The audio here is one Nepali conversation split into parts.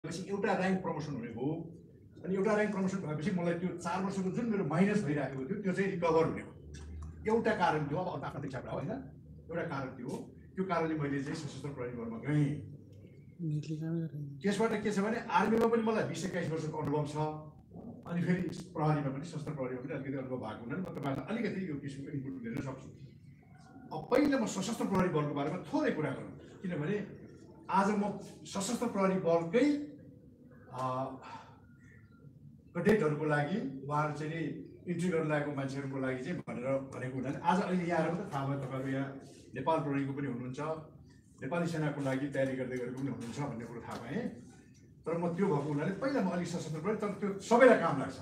भएपछि एउटा र्याङ्क प्रमोसन हुने भयो अनि एउटा र्याङ्क प्रमोसन भएपछि मलाई त्यो 4 वर्षको जुन मेरो माइनस भइरहेको थियो त्यो चाहिँ रिकभर हुने भयो एउटा कारण थियो अब आफ्नो इच्छा होइन एउटा कारण थियो त्यो कारणले मैले चाहिँ सशस्त्र प्रहरी बलमा गएँ त्यसबाट के छ भने आर्मीमा पनि मलाई 20-21 वर्षको अनुभव छ अनि फेरि प्रहरीमा पनि सशस्त्र प्रहरीमा पनि अलिकति अनुभव भएको हुनाले म तपाईँलाई अलिकति यो किसिमको इनपुट दिन सक्छु अब पहिला म सशस्त्र प्रहरी बलको बारेमा थोरै कुरा गरौँ किनभने आज म सशस्त्र प्रहरी बलकै कडेटहरूको लागि उहाँहरू चाहिँ नि इन्ट्री गर्न लागेको मान्छेहरूको लागि चाहिँ भनेर भनेको हुनाले आज अहिले यहाँ आएर मात्रै थाहा भयो तपाईँहरू यहाँ नेपाल प्रहरीको पनि हुनुहुन्छ नेपाली सेनाको लागि तयारी गर्दै गरेको पनि हुनुहुन्छ भन्ने कुरो थाहा पाएँ तर म त्यो भएको हुनाले पहिला म अलिक सशस्त्र प्रहरी तर त्यो सबैलाई काम लाग्छ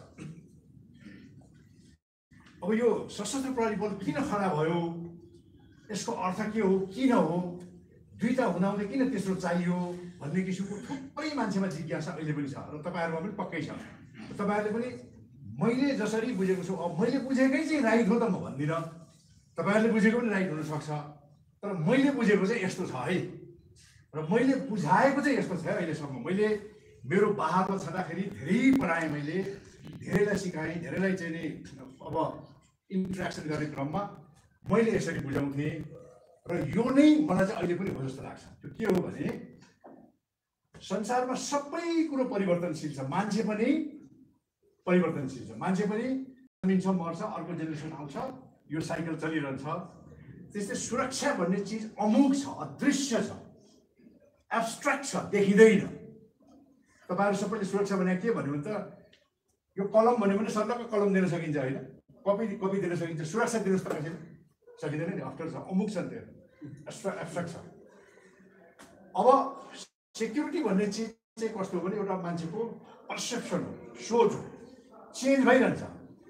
अब यो सशस्त्र प्रहरी बल किन खडा भयो यसको अर्थ के हो किन हो दुईटा हुँदाहुँदै किन तेस्रो चाहियो भन्ने किसिमको थुप्रै मान्छेमा जिज्ञासा अहिले पनि छ र तपाईँहरूमा पनि पक्कै छ तपाईँहरूले पनि मैले जसरी बुझेको छु अब मैले बुझेकै चाहिँ राइट हो त म भन्दिनँ तपाईँहरूले बुझेको पनि राइट हुनसक्छ तर मैले बुझेको चाहिँ यस्तो छ है र मैले बुझाएको चाहिँ यस्तो छ अहिलेसम्म मैले मेरो बाहादुर छँदाखेरि धेरै पढाएँ मैले धेरैलाई सिकाएँ धेरैलाई चाहिँ नि अब इन्ट्रेक्सन गर्ने क्रममा मैले यसरी बुझाउँथेँ र यो नै मलाई चाहिँ अहिले पनि हो जस्तो लाग्छ त्यो के हो भने संसारमा सबै कुरो परिवर्तनशील छ मान्छे पनि परिवर्तनशील छ मान्छे पनि जन्मिन्छ मर्छ अर्को जेनेरेसन आउँछ यो साइकल चलिरहन्छ त्यस्तै सुरक्षा भन्ने चिज अमोघ छ अदृश्य छ एब्स्ट्र्याक्ट छ देखिँदैन तपाईँहरू सबैले सुरक्षा भने के भन्यो भने त यो कलम भन्यो भने सर्लक्क कलम दिन सकिन्छ होइन कपी दिन सकिन्छ सुरक्षा दिनुहोस् त कसैले सकिँदैन नि अफ्टर छ अमुक छ नि त्यो एब्स्ट्र्याक्ट छ अब सेक्युरिटी भन्ने चिज चाहिँ कस्तो हो भने एउटा मान्छेको पर्सेप्सन हो सोच हो चेन्ज भइरहन्छ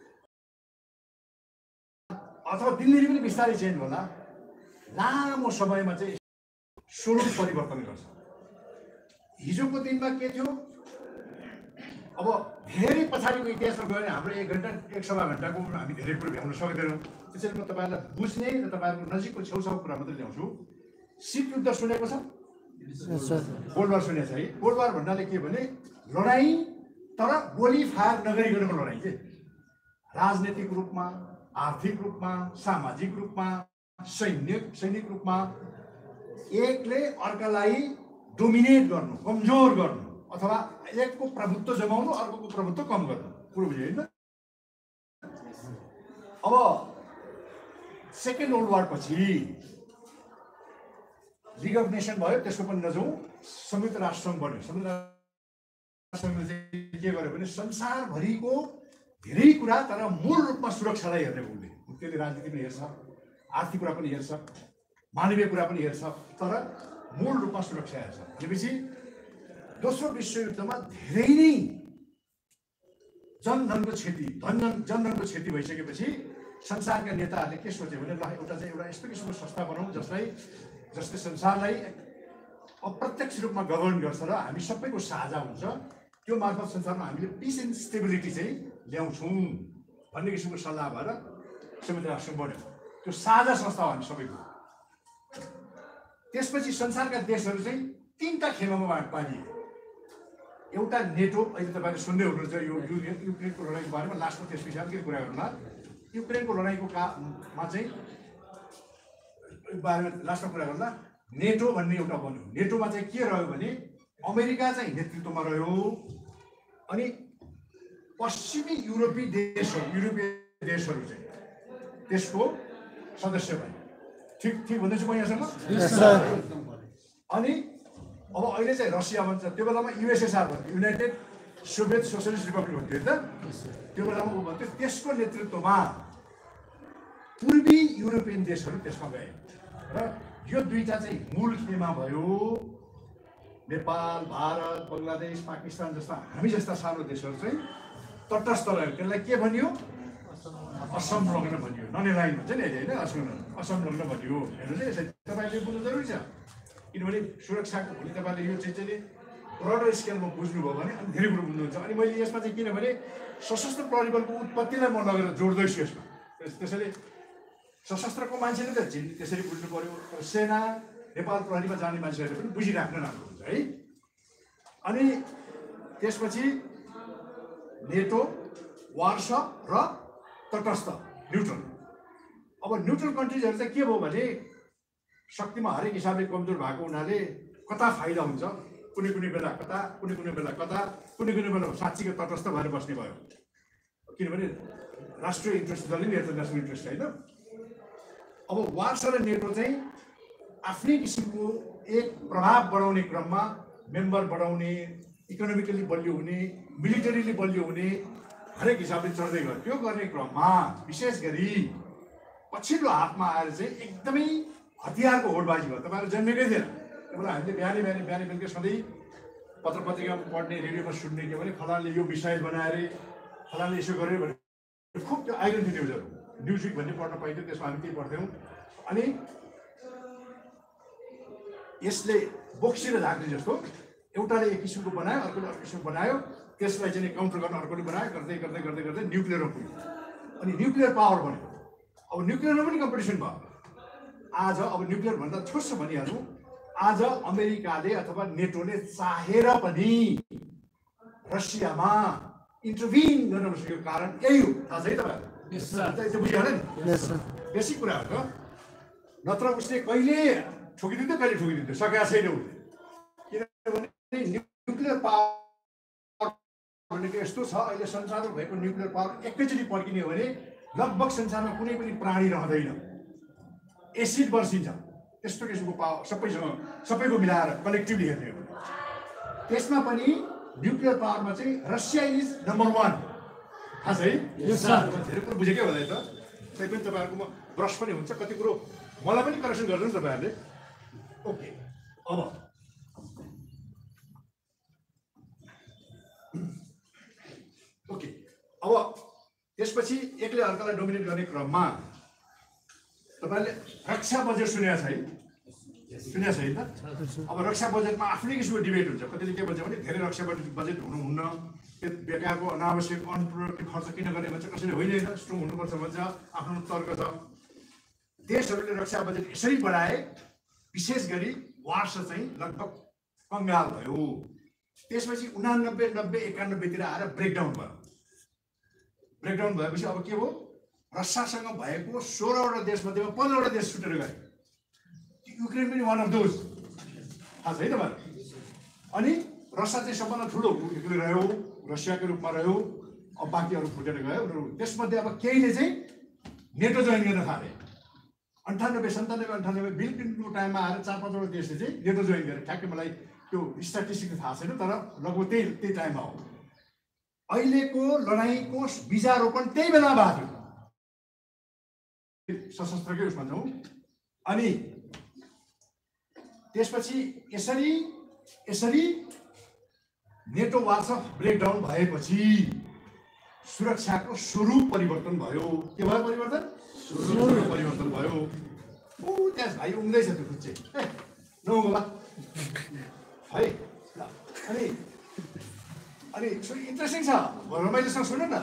अथवा दिनदिनै पनि बिस्तारै चेन्ज होला लामो समयमा चाहिँ स्वरूप परिवर्तन गर्छ हिजोको दिनमा के थियो अब धेरै पछाडिको इतिहासमा गयो भने हाम्रो 1 घन्टा 1.25 घन्टाको हामी धेरै कुरो भ्याउन सक्दैनौँ त्यसैले म तपाईँहरूलाई बुझ्ने र तपाईँहरूको नजिकको छेउछाउको कुरा मात्रै ल्याउँछु शीत युद्ध सुनेको छ कोल्ड वार सुनेको छ है कोल्ड वार भन्नाले के भने लडाइँ तर गोली फायर नगरिकनको लडाइँ के राजनैतिक रूपमा आर्थिक रूपमा सामाजिक रूपमा सैनिक रूपमा एकले अर्कालाई डोमिनेट गर्नु कमजोर गर्नु अथवा एकको प्रभुत्व जमाउनु अर्कोको प्रभुत्व कम गर्नु कुरो बुझ्यो होइन अब सेकेन्ड वर्ल्ड वार पछि लिग अफ नेसन भयो त्यसको पनि नजाउँ संयुक्त राष्ट्र सङ्घ बन्यो संयुक्त राष्ट्र सङ्घले चाहिँ के गर्यो भने संसारभरिको धेरै कुरा तर मूल रूपमा सुरक्षालाई हेर्ने उसले त्यसले राजनीति पनि हेर्छ आर्थिक कुरा पनि हेर्छ मानवीय कुरा पनि हेर्छ तर मूल रूपमा सुरक्षा हेर्छ भनेपछि दोस्रो विश्वयुद्धमा धेरै नै जनधनको क्षति भइसकेपछि संसारका नेताहरूले के सोचे भने ल एउटा यस्तो किसिमको संस्था बनाउँ जसले संसारलाई अप्रत्यक्ष रूपमा गभर्न गर्छ र हामी सबैको साझा हुन्छ त्यो मार्फत संसारमा हामीले पिस एन्ड स्टेबिलिटी चाहिँ ल्याउँछौँ भन्ने किसिमको सल्लाह भएर संयुक्त राष्ट्र बन्यो त्यो साझा संस्था हो हामी सबैको त्यसपछि संसारका देशहरू चाहिँ 3टा खेमामा बाँडिए एउटा नेटो अहिले तपाईँले सुन्दै हुनुहुन्छ यो युक्रेनको लडाइँको बारेमा लास्टमा त्यस विषयमा के कुरा गर्नुला युक्रेनको लडाइँको मा चाहिँ बारेमा लास्टमा कुरा गर्दा नेटो भन्ने एउटा बन्यो नेटोमा चाहिँ के रह्यो भने अमेरिका चाहिँ नेतृत्वमा रह्यो अनि पश्चिमी युरोपीय देशहरू चाहिँ त्यसको सदस्य भए ठिक भन्दैछु म यहाँसम्म अनि अब अहिले चाहिँ रसिया भन्छ त्यो बेलामा युएसएसआर भन्थ्यो युनाइटेड सोभियत सोसियलिस्ट रिपब्लिक भन्थ्यो त त्यो बेलामा ऊ भन्थ्यो त्यसको नेतृत्वमा पूर्वी युरोपियन देशहरू त्यसमा गए र यो दुईटा चाहिँ मूल खेमा भयो नेपाल भारत बङ्गलादेश पाकिस्तान जस्ता हामी जस्ता सानो देशहरू चाहिँ तटस्थ रह्यो त्यसलाई के भनियो असंलग्न भनियो ननेलाइन भन्छ नि अहिले होइन असंलग्न भनियो हेर्नुहोस् है तपाईँले बुझ्नु जरुरी छ किनभने सुरक्षाको भोलि तपाईँले यो चाहिँ ब्रडर स्केलमा बुझ्नुभयो भने अनि धेरै कुरो बुझ्नुहुन्छ अनि मैले यसमा चाहिँ किनभने सशस्त्र प्रहरी बलको उत्पत्तिलाई म लगेर जोड्दैछु यसमा त्यसैले सशस्त्रको मान्छेले त त्यसरी बुझ्नु पर्यो तर सेना नेपाल प्रहरीमा जाने मान्छेहरूले पनि बुझिराख्न राम्रो हुन्छ है अनि त्यसपछि नेटो, वार्सा र तटस्थ न्युट्रल। अब न्युट्रल कन्ट्रिजहरू चाहिँ के भयो भने शक्तिमा हरेक हिसाबले कमजोर भएको हुनाले कता फाइदा हुन्छ, कुनै कुनै बेला कता, कुनै कुनै बेला कता, कुनै कुनै बेला साँच्चीको तटस्थ भएर बस्ने भयो। किनभने राष्ट्रिय इन्ट्रेस्ट जसले पनि हेर्छ नेसनल इन्ट्रेस्ट होइन। अब वार्सा र नेटो चाहिँ आफ्नै किसिमको एक प्रभाव बढाउने क्रममा मेम्बर बढाउने, इकोनोमिकली बलियो हुने, मिलिटरीली बलियो हुने हरेक हिसाबले चढ्दै गयो। त्यो गर्ने क्रममा विशेष गरी पछिल्लो हातमा आएर चाहिँ एकदमै हतियारको होडबाजी भयो। तपाईँहरू जन्मेकै थिएन। त्यहाँबाट हामीले बिहानै बेलुकै सधैँ पत्र पत्रिकामा पढ्ने, रेडियोमा सुन्ने के भने फलानले यो मिसाइल बनाएर, फलानले यसो गर्यो भने खुब त्यो आइरहन्थ्यो न्युजहरू। न्युज विक भन्ने पढ्न पाइन्थ्यो, त्यसमा हामी त्यही पढ्थ्यौँ। अनि यसले बोक्सिएर झाँक्ने जस्तो एउटाले एक किसिमको बनायो, अर्कोले अर्को किसिमको बनायो, त्यसलाई चाहिँ काउन्टर गर्न अर्कोले बनायो, गर्दै गर्दै गर्दै गर्दै न्युक्लियरमा पुग्यो। अनि न्युक्लियर पावर बन्यो। अब न्युक्लियरमा पनि कम्पिटिसन भयो। आज अब न्युक्लियर भन्दा ठोस भनिहालौँ, आज अमेरिकाले अथवा नेटोले चाहेर पनि रसियामा इन्टरभिन गर्न नसकेको कारण यही हो। थाहा छ है तपाईँहरू? बुझिहाल्यो नि? बेसिक कुरा हो। नत्र उसले कहिले ठोकिदिन्थ्यो, कहिले ठोकिदिन्थ्यो, सकेका छैन उसले। किनभने न्युक्लियर पावर भनेको यस्तो छ, अहिले संसारमा भएको न्युक्लियर पावर एकैचोटि पड्किने हो भने लगभग संसारमा कुनै पनि प्राणी रहँदैन। एसिड बर्सिन्छ। त्यस्तो किसिमको पावर सबैको मिलाएर कलेक्टिभली हेर्ने हो। त्यसमा पनि न्युक्लियर पावरमा चाहिँ रसिया इज नम्बर 1। थाहा छ है? धेरै कुरो बुझेकै होला त। तै पनि तपाईँहरूकोमा ब्रस पनि हुन्छ, कति कुरो मलाई पनि करेक्सन गर्नु नि तपाईँहरूले। ओके, अब त्यसपछि एकले अर्कालाई डोमिनेट गर्ने क्रममा तपाईँले रक्षा बजेट सुनेको छ है? सुनेको छैन त? अब रक्षा बजेटमा आफ्नै किसिमको डिबेट हुन्छ। कतिले के भन्छ भने धेरै रक्षा बजेट हुनुहुन्न, त्यो बेकारको अनावश्यक अनप्रोडक्टिभ खर्च किन गर्ने भन्छ, कसैले होइन स्ट्रङ हुनुपर्छ भन्छ, आफ्नो तर्क छ। देशहरूले रक्षा बजेट यसरी बढाए, विशेष गरी वार्सा चाहिँ लगभग कङ्गाल भयो। त्यसपछि 89, 90, 91तिर आएर ब्रेकडाउन भयो। ब्रेकडाउन भएपछि अब के भयो? रसियासँग भएको 16वटा देशमध्येमा 15वटा देश छुटेर गए। युक्रेन पनि वान अफ दोज। थाहा छ है तपाईँहरू? अनि रसिया चाहिँ सबभन्दा ठुलो एक्लै रह्यो, रसियाको रूपमा रह्यो। अब बाँकीहरू फुटेर गयो। त्यसमध्ये अब केहीले चाहिँ नेटो जोइन गर्न थाले। 98, 97, 98 बिल क्लिन्टनको टाइममा आएर 4-5वटा देशले चाहिँ नेटो जोइन गरे। ठ्याक्कै मलाई त्यो स्ट्याटिस्टिक थाहा छैन, तर लगभग त्यही टाइममा हो। अहिलेको लडाइँको बीजारोपण त्यही बेला भएको थियो, सशस्त्रकै उसमा जाउँ। अनि त्यसपछि यसरी नेटो वार्सा ब्रेकडाउन भएपछि सुरक्षाको स्वरूप परिवर्तन भयो। के भयो परिवर्तन? स्वरूप परिवर्तन भयो। त्यहाँ भाइ उम्दैछ त्यो खुच्चे नौगोला है। अनि इन्ट्रेस्टिङ छ, रमाइलोसँग सुन्नु न।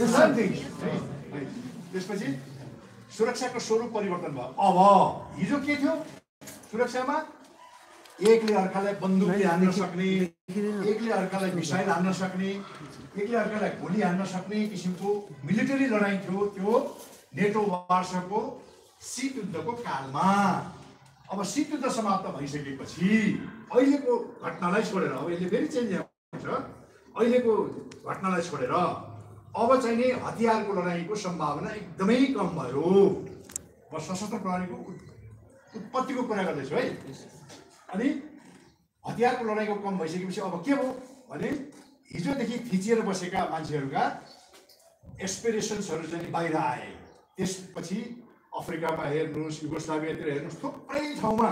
त्यसपछि सुरक्षाको स्वरूप परिवर्तन भयो। अब हिजो के थियो सुरक्षामा? एकले अर्कालाई बन्दुकले हान्न सक्ने, एकले अर्कालाई मिसाइल हान्न सक्ने, एकले अर्कालाई गोली हान्न सक्ने किसिमको मिलिटरी लडाइँ थियो। त्यो नेटो वार्साको शीत युद्धको कालमा। अब शीत युद्ध समाप्त भइसकेपछि अहिलेको घटनालाई छोडेर, अब यसले फेरि चेन्ज हुन्छ। अहिलेको घटनालाई छोडेर अब चाहिँ नि हतियारको लडाइँको सम्भावना एकदमै कम भयो। म सशस्त्र प्रणालीको उत्पत्तिको कुरा गर्दैछु है। अनि हतियारको लडाइँको कम भइसकेपछि अब के भयो भने हिजोदेखि थिचिएर बसेका मान्छेहरूका एक्सपिरेसन्सहरू चाहिँ बाहिर आए। त्यसपछि अफ्रिकामा हेर्नुहोस्, युगोस्लाभियातिर हेर्नुहोस्, थुप्रै ठाउँमा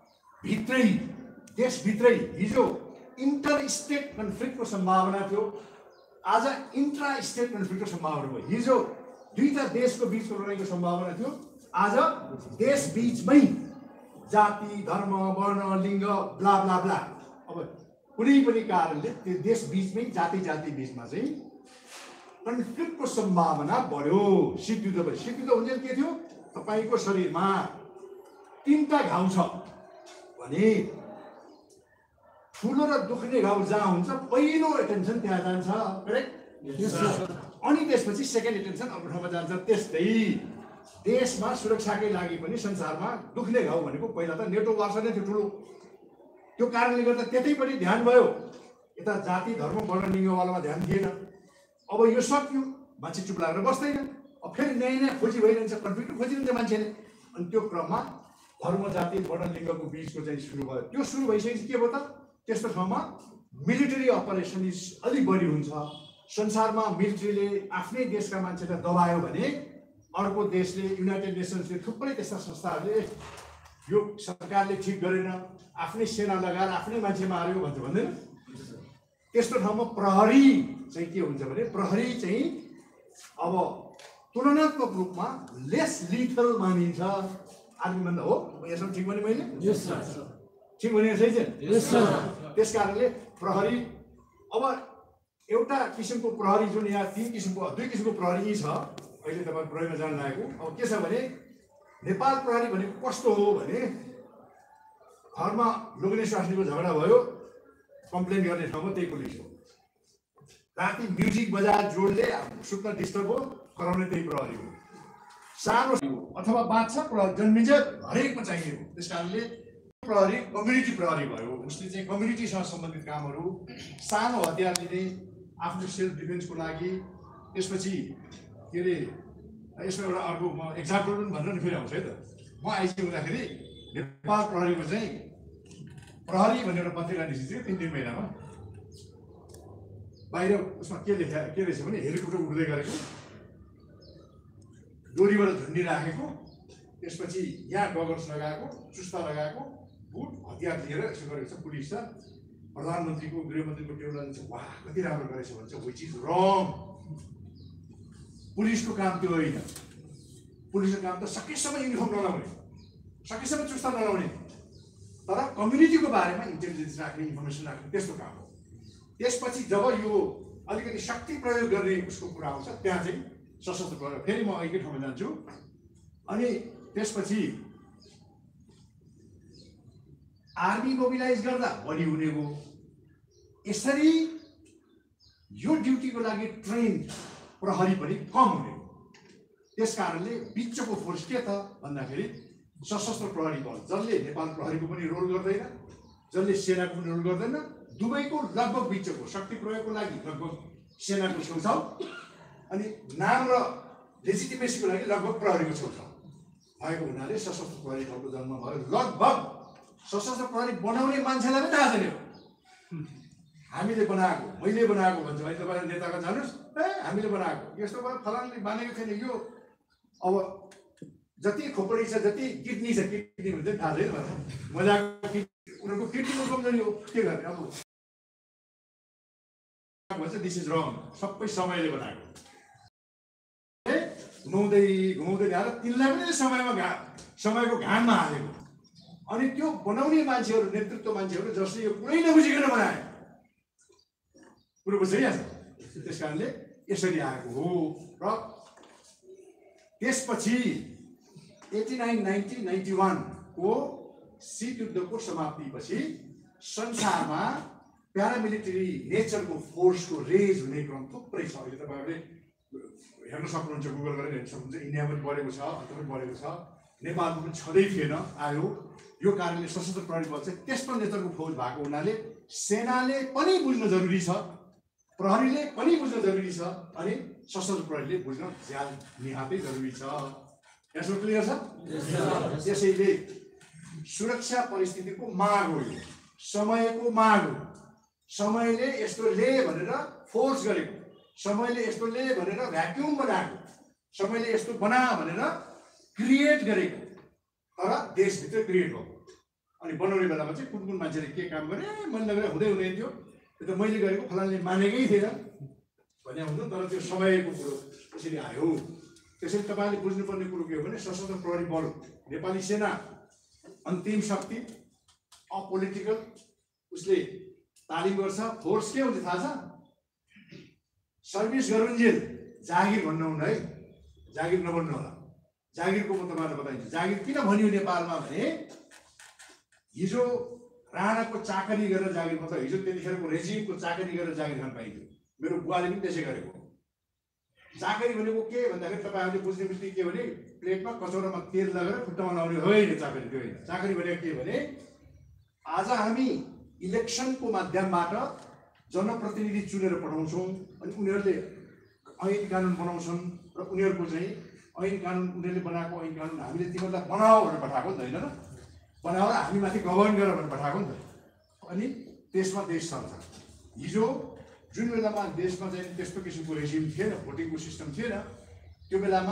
देशभित्रै हिजो इन्टर स्टेट कन्फ्लिक्टको सम्भावना थियो, आज इन्ट्रा स्टेट कन्फ्लिक्टको सम्भावना भयो। हिजो दुईटा देशको बिचको लडाइँको सम्भावना थियो, आज देश बीचमै जाति, धर्म, वर्ण, लिङ्ग ब्ला ब्ला ब्ला। अब कुनै पनि कारणले त्यो देश बीचमै जाति बीचमा चाहिँ कन्फ्लिक्टको सम्भावना बढ्यो। शीत युद्ध भयो। शीत युद्ध हुन्छ के थियो? तपाईँको शरीरमा 3टा घाउ छ भने ठुलो र दुख्ने घाउ जहाँ हुन्छ पहिलो एटेन्सन त्यहाँ जान्छ, करेक्ट? अनि त्यसपछि सेकेन्ड एटेन्सन अर्को ठाउँमा जान्छ। त्यस्तै देशमा सुरक्षाकै लागि पनि संसारमा दुख्ने घाउ भनेको पहिला त नेटो वार्सा नै थियो ठुलो। त्यो कारणले गर्दा त्यतैपट्टि ध्यान भयो, यता जाति धर्म वर्ण लिङ्गवालामा ध्यान दिएन। अब यो सक्यो, मान्छे चुप लागेर बस्दैन। अब फेरि नयाँ नयाँ खोजी भइरहन्छ, कन्फ्लिक्ट खोजिरहन्छ मान्छेले। अनि त्यो क्रममा धर्म जाति वर्ण लिङ्गको बिचको चाहिँ सुरु भयो। त्यो सुरु भइसकेपछि के भयो त, त्यस्तो ठाउँमा मिलिटरी अपरेसन अलिक बढी हुन्छ। संसारमा मिलिट्रीले आफ्नै देशका मान्छेलाई दबायो भने अर्को देशले, युनाइटेड नेसन्सले, थुप्रै त्यस्ता संस्थाहरूले यो सरकारले ठिक गरेन, आफ्नै सेना लगाएर आफ्नै मान्छे मार्यो भन्छ, भन्दैन? त्यस्तो ठाउँमा प्रहरी चाहिँ के हुन्छ भने प्रहरी चाहिँ अब तुलनात्मक रूपमा लेस लिथल मानिन्छ आर्मीभन्दा। हो, यसमा ठिक भने मैले? ठिक भने सही छ। त्यस कारणले प्रहरी अब एउटा किसिमको प्रहरी जुन यहाँ दुई किसिमको प्रहरी छ अहिले तपाईँ प्रहरीमा जान लागेको। अब के छ भने नेपाल प्रहरी भनेको कस्तो हो भने घरमा लोग्ने स्वास्नीको झगडा भयो, कम्प्लेन गर्ने ठाउँमा त्यही पुलिस हो। राति म्युजिक बजाएर जोडले सुत्न डिस्टर्ब हो, कराउने त्यही प्रहरी हो। सानो अथवा बाछा प्रहरी जन्मिन्छ हरेकमा चाहिने हो। त्यस कारणले प्रहरी कम्युनिटी प्रहरी भयो। उसले चाहिँ कम्युनिटीसँग सम्बन्धित कामहरू, सानो हतियार लिने, आफ्नो सेल्फ डिफेन्सको लागि। त्यसपछि के अरे यसमा एउटा अर्को म एक्जाम्पल पनि भनेर नि फेरि आउँछ है त। म आइजी हुँदाखेरि नेपाल प्रहरीको चाहिँ प्रहरी भनेर पत्रिका निस्किन्छ 3 महिनामा। बाहिर उसमा के रहेछ भने हेलिकप्टर उड्दै गरेको, डोरीबाट झुन्डी राखेको, त्यसपछि यहाँ गगल्स लगाएको, चुस्ता लगाएको, बुट हतियार लिएर यसो गरेको छ पुलिस। छ प्रधानमन्त्रीको गृहमन्त्रीको टेबल जान्छ, वाह कति राम्रो गरेछ भन्छ, विच इज रङ। पुलिसको काम त्यो होइन। पुलिसको काम त सकेसम्म युनिफर्म नलाउने, सकेसम्म चुस्ता नलाउने, तर कम्युनिटीको बारेमा इन्टेलिजेन्स राख्ने, इन्फर्मेसन राख्ने, त्यस्तो काम हो। त्यसपछि जब यो अलिकति शक्ति प्रयोग गर्ने उसको कुरा आउँछ, त्यहाँ चाहिँ सशस्त्र प्रहरी। फेरि म एकै ठाउँमा जान्छु। अनि त्यसपछि आर्मी मोबिलाइज गर्दा बढी हुने हो। यसरी यो ड्युटीको लागि ट्रेन प्रहरी पनि कम हुने हो। त्यस कारणले बिचको फोर्स के त भन्दाखेरि सशस्त्र प्रहरी बल, जसले नेपाल प्रहरीको पनि रोल गर्दैन, जसले सेनाको पनि रोल गर्दैन, दुवैको लगभग बिचको शक्ति प्रयोगको लागि लगभग सेनाको छेउछाउ, अनि नाम र लेजिटिमेसीको लागि लगभग प्रहरीको छेउछाउ भएको हुनाले सशस्त्र प्रहरी बलको जन्म भयो। लगभग सशस्त्र प्रहरी बनाउने मान्छेलाई पनि थाहा छैन हामीले बनाएको, मैले बनाएको भन्छ। अहिले तपाईँ नेताको जानुहोस्, हामीले बनाएको, यस्तो भयो, फलानले मानेको थिएन। यो अब जति खोपडी छ, जति किडनी छ, किडनी हुन्छ थाहा छैन मजाको। उनीहरूको किडनीको कमजोरी हो, के गर्ने अब भन्छ। दिस इज रङ, सबै समयले बनाएको। घुमाउँदै घुमाउँदै ल्याएर तिनलाई पनि समयको घाममा हालेको। अनि त्यो बनाउने मान्छेहरू, नेतृत्व मान्छेहरू जसले यो कुनै नबुझिकन बनाए, कुरो बुझिहाल्छ। त्यस कारणले यसरी आएको हो। र त्यसपछि 89-90-91 को शीत युद्धको समाप्तिपछि संसारमा प्यारामिलिटरी नेचरको फोर्सको रेज हुने क्रम थुप्रै छ। अहिले तपाईँहरूले हेर्न सक्नुहुन्छ, गुगल गरेर हेर्न सक्नुहुन्छ। इन्डिया पनि बढेको छ, अन्त पनि बढेको छ, नेपालमा पनि छँदै थिएन, आयो। यो कारणले सशस्त्र प्रहरी बल चाहिँ त्यस्तो नेचरको फौज भएको हुनाले सेनाले पनि बुझ्न जरुरी छ, प्रहरीले पनि बुझ्न जरुरी छ, अनि सशस्त्र प्रहरीले बुझ्न ज्यान निहातै जरुरी छ। यसो क्लियर छ? त्यसैले सुरक्षा परिस्थितिको माग हो, यो समयको माग हो। समयले यस्तो ले भनेर फोर्स गरेको, समयले यस्तो ले भनेर भ्याक्युम बनाएको, समयले यस्तो बना भनेर क्रिएट गरेको, तर देशभित्र क्रिएट भएको। अनि बनाउने बेलामा चाहिँ कुन कुन मान्छेले के काम गरे, मैले लगेर हुँदै हुँदैन थियो, त्यो त मैले गरेको फलानले मानेकै थिएन भन्ने हुन्छ। तर त्यो समयको कुरो त्यसरी आयो। त्यसैले तपाईँले बुझ्नुपर्ने कुरो के हो भने सशस्त्र प्रहरी बल, नेपाली सेना अन्तिम शक्ति, अपोलिटिकल, उसले तालिम गर्छ। फोर्स के हुन्छ थाहा छ? सर्भिस गरुन्जेल, जागिर भन्नुहुन्न है, जागिर नभन्नु होला। जागिरको म तपाईँलाई बताइदिन्छु। जागिर किन भनियो नेपालमा भने हिजो राणाको चाकरी गरेर जागिर मतलब हिजो त्यतिखेरको रेजिमको चाकरी गरेर जागिर खान पाइन्थ्यो। मेरो बुवाले पनि त्यसै गरेको। चाकरी भनेको के भन्दाखेरि तपाईँहरूले बुझ्ने बित्तिकै के भने प्लेटमा कचौरामा तेल लगेर खुट्टामा लाउने होइन चाकरी, त्यो होइन। चाकरी भनेको के भने आज हामी इलेक्सनको माध्यमबाट जनप्रतिनिधि चुनेर पठाउँछौँ अनि उनीहरूले ऐन कानुन बनाउँछन् र उनीहरूको चाहिँ ऐन कानुन उनीहरूले बनाएको ऐन कानुन हामीले तिमीहरूलाई बनाऊ भनेर पठाएको नि त, होइन र? बनाएर हामी माथि गभर्न गर भनेर पठाएको नि त। अनि त्यसमा देश चल्छ। हिजो जुन बेलामा देशमा चाहिँ त्यस्तो किसिमको रेजिम थिएन, भोटिङको सिस्टम थिएन, त्यो बेलामा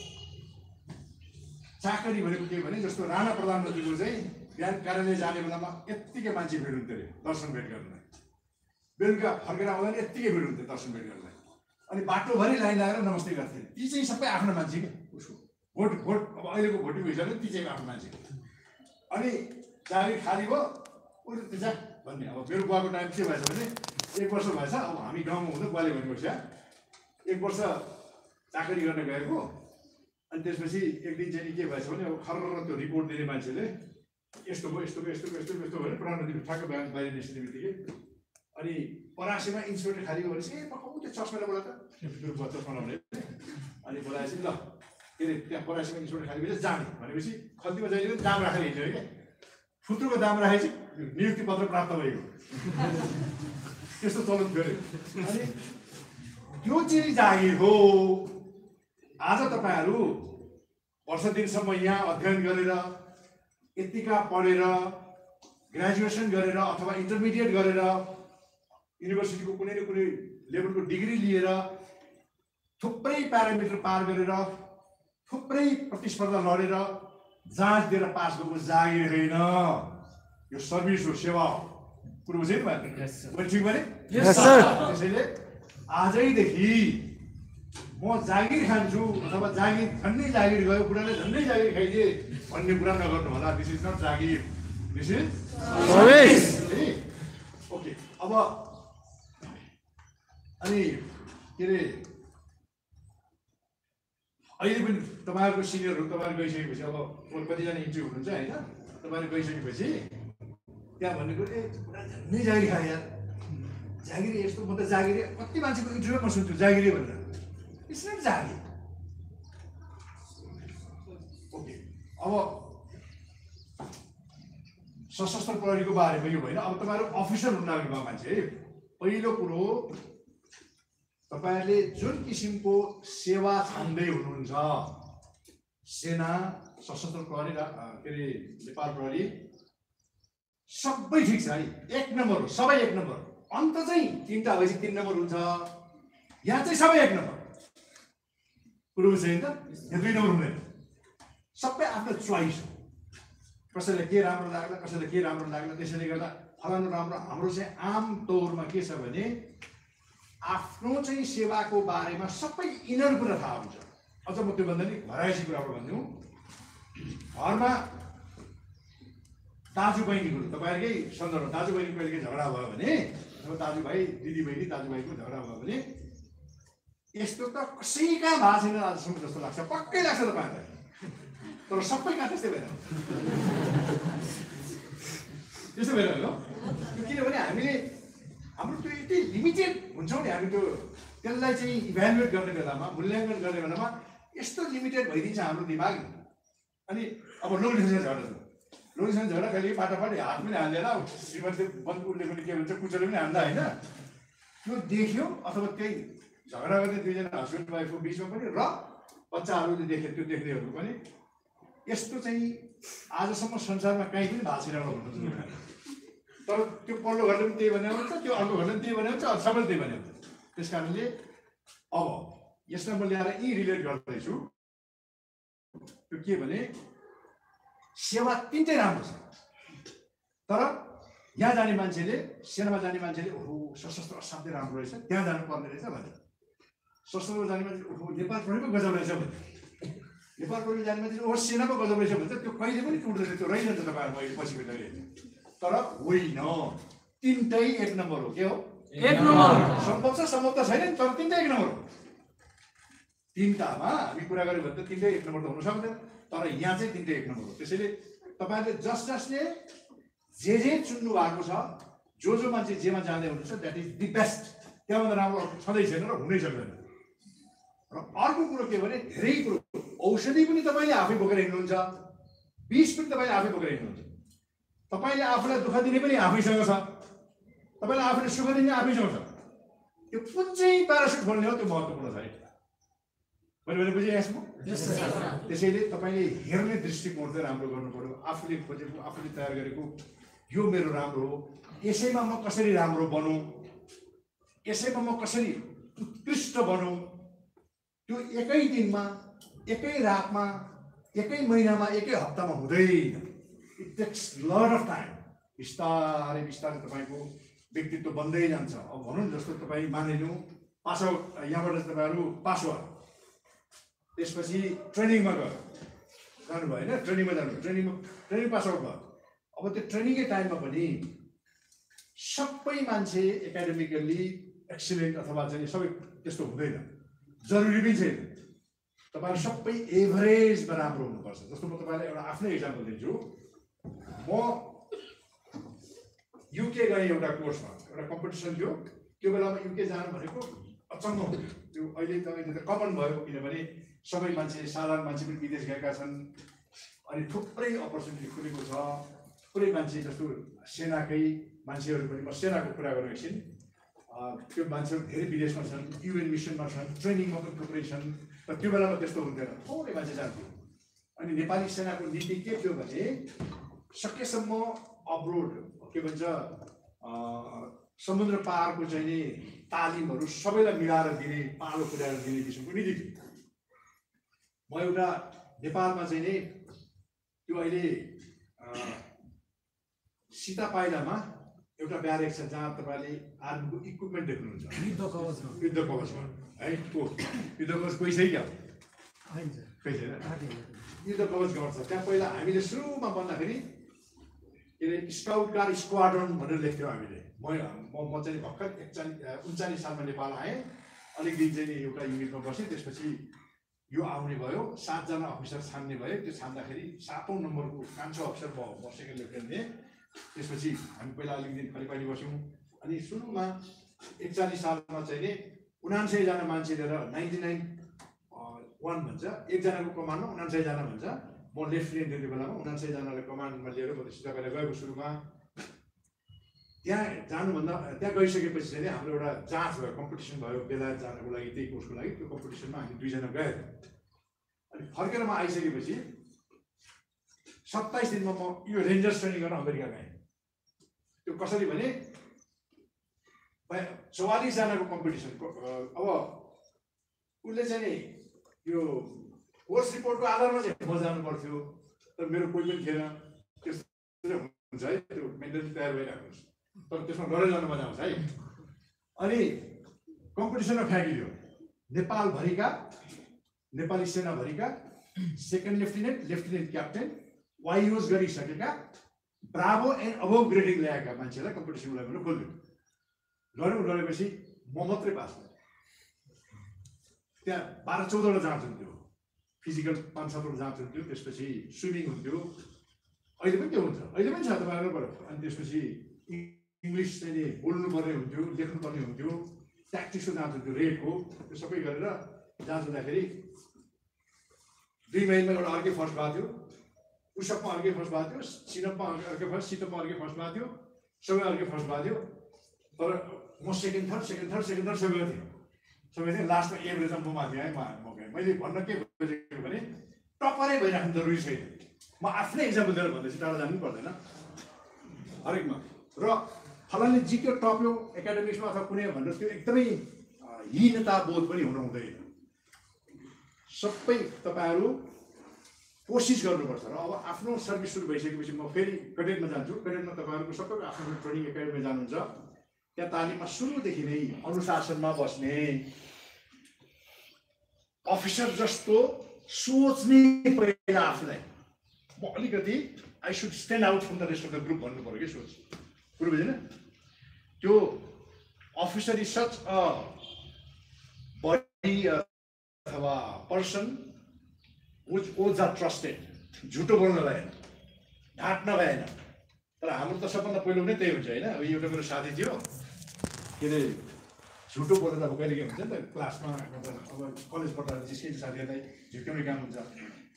चाकरी भनेको के भने जस्तो राणा प्रधानमन्त्रीको चाहिँ बिहान कार्यालय जाने बेलामा यत्तिकै मान्छे भिड हुन्थ्यो अरे दर्शन भेट गर्नलाई। बेलुका फर्केर आउँदा पनि यत्तिकै भिड हुन्थ्यो दर्शन भेट गर्नलाई। अनि बाटोभरि लाइन लगाएर नमस्ते गर्थे। ती चाहिँ सबै आफ्नो मान्छे क्या उसको भोट अब अहिलेको भोटिङको हिसाबले ती चाहिँ आफ्नो मान्छे। अनि जागिर खाली भयो उसले त्यस भन्ने। अब मेरो बुवाको टाइम के भएछ भने 1 वर्ष भएछ। अब हामी गाउँमा हुँदा बुवाले भनेपछि 1 वर्ष चाकरी गर्न गएको। अनि त्यसपछि एक दिन चाहिँ के भएछ भने अब खर्र त्यो रिपोर्ट दिने मान्छेले यस्तो भयो यस्तो भयो यस्तो भयो यस्तो यस्तो भयो प्रधानमन्त्री ठ्याक्क बाहिर निस्किने बित्तिकै अनि परासीमा इन्सपेक्टर खाली गयो भनेपछि ए पकाउ त्यो चस्माले बोला त चस्मा लाउने। अनि बोलाएपछि ल के अरे त्यहाँ परासीमा इन्सपेक्टर खाली भएपछि जाने भनेपछि खल्तीमा जहिले पनि दाम राखेर हिँड्यो क्या। फुत्रुको दाम राखेपछि नियुक्ति पत्र प्राप्त भएको त्यस्तो चलन थियो। अनि त्यो चाहिँ जागिर हो। आज तपाईँहरू वर्ष दिनसम्म यहाँ अध्ययन गरेर यतिका पढेर ग्रेजुएसन गरेर अथवा इन्टरमिडिएट गरेर युनिभर्सिटीको कुनै न कुनै लेभलको डिग्री लिएर थुप्रै प्यारामिटर पार गरेर थुप्रै प्रतिस्पर्धा लडेर जाँच दिएर पास गरेको जागिर होइन, यो सर्भिस हो, सेवा हो। कुरो बुझ्यो नि मैले ठिक भने? त्यसैले आजैदेखि म जागिर खान्छु अथवा जागिर झन्डै जागिर गयो बुढाले झन्डै जागिर खाइदिए भन्ने कुरा नगर्नु होला। दिस इज नट जागिर, दिस इज सर्भिस। ओके। अब अनि के अरे अहिले पनि तपाईँहरूको सिनियरहरू तपाईँहरू गइसकेपछि अब कतिजना इन्ट्री हुनुहुन्छ होइन, तपाईँहरू गइसकेपछि त्यहाँ भनेको ए झन्डै जागिर खायो यार, जागिरी यस्तो। म त जागिरी कति मान्छेको इन्टरभ्यूमा सुन्छु जागिरी भनेर। इट्स नट जागिर। ओके। अब सशस्त्र प्रहरीको बारेमा यो होइन। अब तपाईँहरू अफिसर हुन लाग्नु भएको मान्छे है, पहिलो कुरो तपाईँहरूले जुन किसिमको सेवा छान्दै हुनुहुन्छ, सेना, सशस्त्र प्रहरी, के अरे नेपाल प्रहरी, सबै ठिक छ है, 1 नम्बर हो, सबै 1 नम्बर। अन्त चाहिँ 3टा भएपछि 3 नम्बर हुन्छ। यहाँ चाहिँ सबै 1 नम्बर। कुरो बुझ्छ नि त? यहाँ 2 नम्बर हुँदैन। सबै आफ्नो चोइस हो। कसैलाई के राम्रो लाग्ला, कसैलाई के राम्रो लाग्ला। त्यसैले गर्दा फलानु राम्रो। हाम्रो चाहिँ आम तौरमा के छ भने आफ्नो चाहिँ सेवाको बारेमा सबै इनर कुरा थाहा हुन्छ। अझ म त्यो भन्दा नि भराइसी कुराबाट भन्नु, घरमा दाजुबहिनीको तपाईँहरूकै सन्दर्भ, दाजुबहिनी कहिले केही झगडा भयो भने अथवा दाजुभाइ दिदीबहिनी दाजुभाइको झगडा भयो भने यस्तो त कसैका भएको छैन आजसम्म जस्तो लाग्छ, पक्कै लाग्छ तपाईँहरूलाई। तर सबैका त्यस्तै भएन, त्यस्तो भएन हो। किनभने हामीले हाम्रो त्यो यति लिमिटेड हुन्छौँ नि, हामी त्यो त्यसलाई चाहिँ इभ्यालुएट गर्ने बेलामा, मूल्याङ्कन गर्ने बेलामा यस्तो लिमिटेड भइदिन्छ हाम्रो दिमाग। अनि अब लोग्नेसँग झगडा छ, लोग्नेसँग झगडा कहिले पाटापाटी हात पनि हाल्दैन, श्रीमती बन्दुकले पनि के भन्छ कुचले पनि हाल्दा होइन। त्यो देख्यो अथवा त्यही झगडा गर्ने 2जना हस्बेन्ड वाइफको बिचमा पनि र बच्चाहरूले देखे, त्यो देख्नेहरू पनि यस्तो चाहिँ आजसम्म संसारमा कहीँ पनि भएको छैन भन्नुहुन्छ। तर त्यो पल्लो घरले पनि त्यही भनेको हुन्छ, त्यो अर्को घरले पनि त्यही भनेको हुन्छ, सबैले त्यही भनेको हुन्छ। त्यस कारणले अब यसलाई म ल्याएर यी रिलेट गर्दैछु। त्यो के भने सेवा 3टै राम्रो छ। तर यहाँ जाने मान्छेले, सेनामा जाने मान्छेले ओहो सशस्त्र असाध्यै राम्रो रहेछ, त्यहाँ जानुपर्ने रहेछ भनेर। सशस्त्रमा जाने मान्छे ओहो नेपाल प्रहरीको गजब रहेछ भने, नेपाल प्रहरी जाने मान्छे ओहो सेनाको गजब रहेछ भन्छ। त्यो कहिले पनि टुट्दैन, त्यो रहिरहन्छ तपाईँहरूको अहिले पछि भेट्दै। तर होइन, 3टै 1 नम्बर हो। के हो? 1 नम्बर। सम्भव छ, सम्भव त छैन, तर 3टै 1 नम्बर हो। 3टामा हामी कुरा गऱ्यौँ भने त 3टै 1 नम्बर त हुन सक्दैन, तर यहाँ चाहिँ 3टै 1 नम्बर हो। त्यसैले तपाईँहरूले जसले जे चुन्नु भएको छ जो मान्छे जेमा जाँदै हुनुहुन्छ द्याट इज दि बेस्ट। त्यहाँभन्दा राम्रो छँदै छैन र हुनै सक्दैन। र अर्को कुरो के भने धेरै कुरो औषधि पनि तपाईँले आफै बोकेर हिँड्नुहुन्छ, विष पनि तपाईँले आफै बोकेर हिँड्नुहुन्छ। तपाईँले आफूलाई दुःख दिने पनि आफैसँग छ, तपाईँलाई आफूले सुख दिने आफैसँग छ। त्यो कुन चाहिँ प्यारासुट खोल्ने हो त्यो महत्त्वपूर्ण छ है। मैले भने बुझिरहेको छु। त्यसैले तपाईँले हेर्ने दृष्टिकोण चाहिँ राम्रो गर्नु पर्यो। आफूले खोजेको, आफूले तयार गरेको यो मेरो राम्रो हो, यसैमा म कसरी राम्रो बनौँ, यसैमा म कसरी उत्कृष्ट बनौँ, त्यो एकै दिनमा, एकै रातमा, एकै महिनामा, एकै हप्तामा हुँदैन। It takes lot of time. बिस्तारै बिस्तारै तपाईँको व्यक्तित्व बन्दै जान्छ। अब भनौँ न जस्तो तपाईँ मानिलिउँ पास आउट, यहाँबाट तपाईँहरू पास भयो, त्यसपछि ट्रेनिङमा गयो, जानुभयो होइन, ट्रेनिङमा जानुभयो, ट्रेनिङ पास आउट भयो। अब त्यो ट्रेनिङकै टाइममा पनि सबै मान्छे एकाडेमिकल्ली एक्सिलेन्ट अथवा चाहिँ सबै त्यस्तो हुँदैन, जरुरी पनि छैन। तपाईँहरू सबै एभरेजमा राम्रो हुनुपर्छ। जस्तो म तपाईँलाई एउटा आफ्नै इक्जाम्पल दिन्छु। म युके गएँ एउटा कोर्समा, एउटा कम्पिटिसन थियो। त्यो बेलामा युके जानु भनेको अचम्म हुन्थ्यो। त्यो अहिले त कमन भयो, किनभने सबै मान्छे, साधारण मान्छे पनि विदेश गएका छन्। अनि थुप्रै अपर्च्युनिटी खुलेको छ। थुप्रै मान्छे जस्तो सेनाकै मान्छेहरू पनि, म सेनाको कुरा गरेँ एकछिन, त्यो मान्छेहरू धेरै विदेशमा छन्, युएन मिसनमा छन्, ट्रेनिङमा पनि थुप्रै छन्। तर त्यो बेलामा त्यस्तो हुन्थेन, थोरै मान्छे जान्थ्यो। अनि नेपाली सेनाको नीति के थियो भने सकेसम्म अब्रोड के भन्छ समुद्र पारको चाहिँ नि तालिमहरू सबैलाई मिलाएर दिने, पालो पुर्याएर दिने किसिमको नीति थियो। म एउटा नेपालमा चाहिँ नि त्यो अहिले सीता पाइलामा एउटा ब्यारेक छ जहाँ तपाईँले आर्मीको इक्विपमेन्ट देख्नुहुन्छ, युद्ध कवचमा है। त्यो युद्ध कवच कोही छैन क्या, कोही छैन, युद्ध कवच गर्छ त्यहाँ। पहिला हामीले सुरुमा भन्दाखेरि के अरे स्काउट गार्ड स्क्वाड्रन भनेर लेख्थ्यौँ हामीले। म चाहिँ भर्खर 39 सालमा नेपाल आएँ। अलिक दिन चाहिँ एउटा युनिटमा बसेँ। त्यसपछि यो आउने भयो, 7 जना अफिसर छान्ने भयो। त्यो छान्दाखेरि 7औं नम्बरको कान्छो अफिसर म सेकेन्ड लेफ्टेनेन्ट थिएँ। त्यसपछि हामी पहिला अलिक दिन खाली बस्यौँ। अनि सुरुमा 41 सालमा चाहिँ नि 99 जना मान्छे लिएर 99-1 भन्छ, एकजनाको कमान्डमा 99 जना भन्छ। म लेफ्टेनेन्ट त्यति बेलामा 99 जनालाई कमान्डमा लिएर म सीता पाइला गएको। सुरुमा त्यहाँ जानुभन्दा त्यहाँ गइसकेपछि चाहिँ हाम्रो एउटा जाँच भयो, कम्पिटिसन भयो बेलायत जानको लागि, त्यही कोर्सको लागि। त्यो कम्पिटिसनमा हामी 2 जना गयौँ। अनि फर्केर म आइसकेपछि 27 दिनमा म यो रेन्जर्स ट्रेनिङ गर्न अमेरिका गएँ। त्यो कसरी भने 44 जनाको कम्पिटिसनको अब उसले चाहिँ नि यो कोर्स रिपोर्टको आधारमा चाहिँ म जानु पर्थ्यो, तर मेरो कोही पनि थिएन। त्यस्तो हुन्छ है, त्यो मेन्टली तयार भइरहेको हुन्छ, तर त्यसमा गरेर जानु मजा आउँछ है। अनि कम्पिटिसनमा फ्याँकिदियो। नेपालभरिका, नेपाली सेनाभरिका सेकेन्ड लेफ्टिनेन्ट, लेफ्टिनेन्ट क्याप्टेन, वाइओस गरिसकेका ब्राभो एन्ड अबोभ ग्रेडिङ ल्याएका मान्छेलाई कम्पिटिसनको लागि खोल्यो। गरेपछि म मात्रै पास भएँ। त्यहाँ 12-14 वटा जाँच हुन्थ्यो, फिजिकल 5-7 वटा जाँच हुन्थ्यो। त्यसपछि स्विमिङ हुन्थ्यो, अहिले पनि त्यो हुन्छ, अहिले पनि छ तपाईँहरूबाट। अनि त्यसपछि इङ्ग्लिस चाहिँ नि बोल्नुपर्ने हुन्थ्यो, लेख्नुपर्ने हुन्थ्यो, ट्याक्टिक्सको जाँच हुन्थ्यो, रेडको। त्यो सबै गरेर जाँच हुँदाखेरि 2 महिनामा एउटा अर्कै फर्स्ट भएको थियो, पुसअपमा अर्कै फर्स्ट भएको थियो, सिनअपमा अर्कै फर्स्ट, सिटअपमा अर्कै फर्स्ट भएको थियो, सबै अर्कै फर्स्ट भएको थियो। तर म सेकेन्ड थर्ड सबै थिएँ। लास्टमा एभरेजमा म माथि आएँ। मैले भन्न के खोजेको भने टपरै भइराख्नु जरुरी छैन। म आफ्नै इक्जाम्पल दिएर भन्दैछु, टाढा जानु पनि पर्दैन हरेकमा। र फलानले जित्यो, टप्यो एकाडेमिक्समा अथवा कुनै भनेर त्यो एकदमै हीनता बोध पनि हुनु हुँदैन। सबै तपाईँहरू कोसिस गर्नुपर्छ। र अब आफ्नो सर्भिस सुरु भइसकेपछि म फेरि कैडेटमा जान्छु। कैडेटमा तपाईँहरूको सबैको आफ्नो ट्रेनिङ एकाडेमीमा जानुहुन्छ। त्यहाँ तालिममा सुरुदेखि नै अनुशासनमा बस्ने, अफिसर जस्तो सोच्ने, पहिला आफूलाई म अलिकति I should stand out from the rest of the group भन्नु पर्यो कि सोच। कुरो बुझेन? त्यो officer is such a body अथवा person which oaths are trusted. झुटो बोल्न भएन, ढाँट्न भएन, तर हाम्रो त सबभन्दा पहिलो नै त्यही हुन्छ होइन। अब एउटा मेरो साथी थियो के अरे झुटो बोलेर अब कहिले के हुन्छ नि त क्लासमा अब कलेज पढ्दा जिस्किने साथीहरूलाई झुक्याउने काम हुन्छ।